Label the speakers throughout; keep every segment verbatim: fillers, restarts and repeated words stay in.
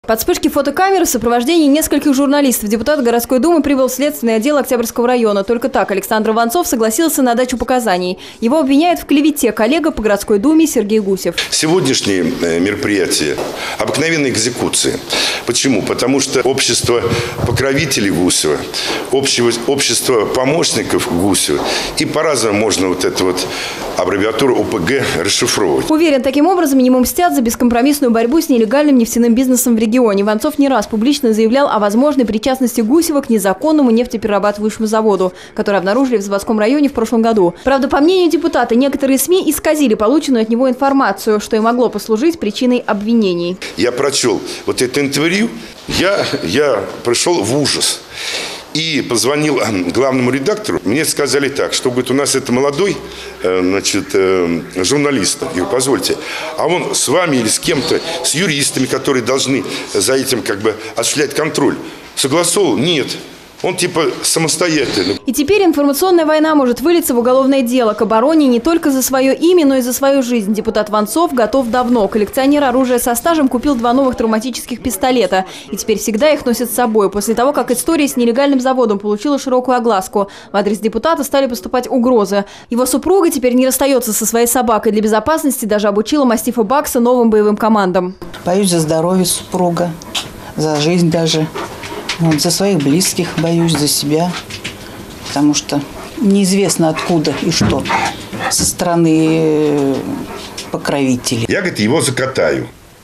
Speaker 1: Под вспышки фотокамеры в сопровождении нескольких журналистов депутат городской думы прибыл в следственный отдел Октябрьского района. Только так Александр Иванцов согласился на дачу показаний. Его обвиняет в клевете коллега по городской думе Сергей Гусев.
Speaker 2: Сегодняшнее мероприятие – обыкновенная экзекуция. Почему? Потому что общество покровителей Гусева, общество помощников Гусева, и по-разному можно вот эту вот аббревиатуру ОПГ расшифровывать.
Speaker 1: Уверен, таким образом ему мстят за бескомпромиссную борьбу с нелегальным нефтяным бизнесом в регионе. Иванцов не раз публично заявлял о возможной причастности Гусева к незаконному нефтеперерабатывающему заводу, который обнаружили в Заводском районе в прошлом году. Правда, по мнению депутата, некоторые СМИ исказили полученную от него информацию, что и могло послужить причиной обвинений.
Speaker 2: Я прочел вот это интервью, я, я пришел в ужас. И позвонил главному редактору. Мне сказали так, что говорит, у нас это молодой значит, журналист. Я говорю, позвольте, а он с вами или с кем-то, с юристами, которые должны за этим как бы осуществлять контроль, согласовал? Нет. Он типа самостоятельный.
Speaker 1: И теперь информационная война может вылиться в уголовное дело. К обороне не только за свое имя, но и за свою жизнь. Депутат Иванцов готов давно. Коллекционер оружия со стажем купил два новых травматических пистолета. И теперь всегда их носит с собой. После того, как история с нелегальным заводом получила широкую огласку, в адрес депутата стали поступать угрозы. Его супруга теперь не расстается со своей собакой. Для безопасности даже обучила мастифа Бакса новым боевым командам.
Speaker 3: Боюсь за здоровье супруга, за жизнь даже. Вот, за своих близких боюсь, за себя, потому что неизвестно откуда и что со стороны покровителей.
Speaker 2: Я, говорит, его закатаю.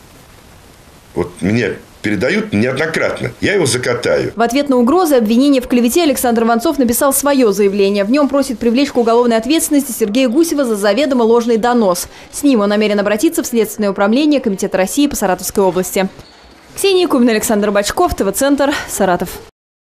Speaker 2: Вот мне передают неоднократно. Я его закатаю.
Speaker 1: В ответ на угрозы и обвинения в клевете Александр Иванцов написал свое заявление. В нем просит привлечь к уголовной ответственности Сергея Гусева за заведомо ложный донос. С ним он намерен обратиться в Следственное управление Комитета России по Саратовской области. Ксения Кубина, Александр Бочков, ТВ-центр, Саратов.